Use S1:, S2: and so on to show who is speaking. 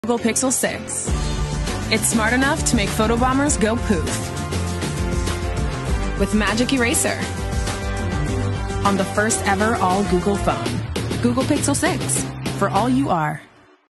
S1: Google Pixel 6. It's smart enough to make photobombers go poof. With Magic Eraser. On the first ever all Google phone. Google Pixel 6. For all you are.